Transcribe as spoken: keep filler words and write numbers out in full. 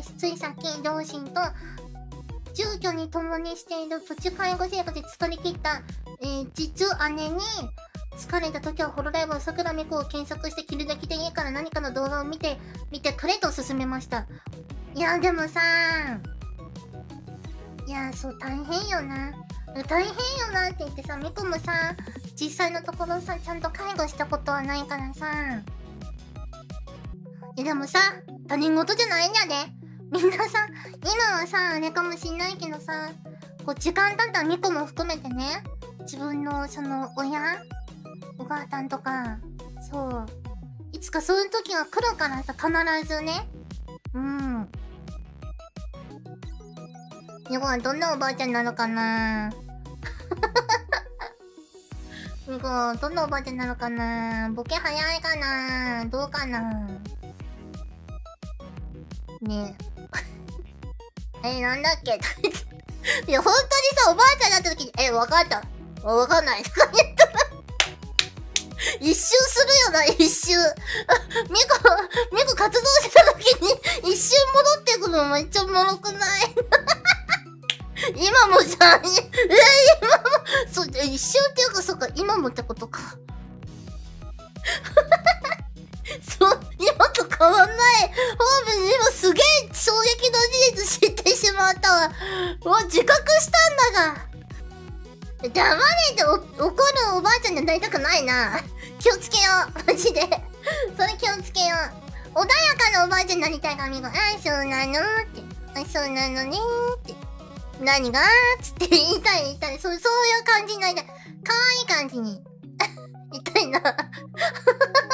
です。ついさっき両親と住居に共にしているプチ介護生活で疲れ切った、えー、実姉に疲れた時はホロライブのさくらみこを検索して着るだけでいいから何かの動画を見て見てくれと勧めました。いやでもさいやそう大変よな大変よなって言ってさ、みこもさ実際のところさちゃんと介護したことはないからさ。いやでもさ他人事じゃないんやで。みんなさ今はさあれかもしんないけどさ、こう時間経ったらみこも含めてね、自分のその親お母さんとかそういつかそういう時が来るからさ、必ずね。うんみこはどんなおばあちゃんなのかなみこどんなおばあちゃんなのかな。ボケ早いかな、どうかなねええなんだっけいや本当にさおばあちゃんになった時にえわかったわかんないとか言ったら一周するよな、一周みこみこ活動した時に一周戻ってくるのめっちゃおもろくない今もじゃん。え今もそう一周っていうか、そっか今もってことかそう今と変わんない。ホーム今すげえ衝撃の事実知ってしまったわ。わ自覚したんだが黙れて怒るおばあちゃんになりたくないな。気をつけようマジでそれ気をつけよう。穏やかなおばあちゃんになりたいからみこ、あそうなのってあそうなのねって何がーっつって言いたい言いたい、そう、そういう感じになりたい。可愛い感じに言いたいな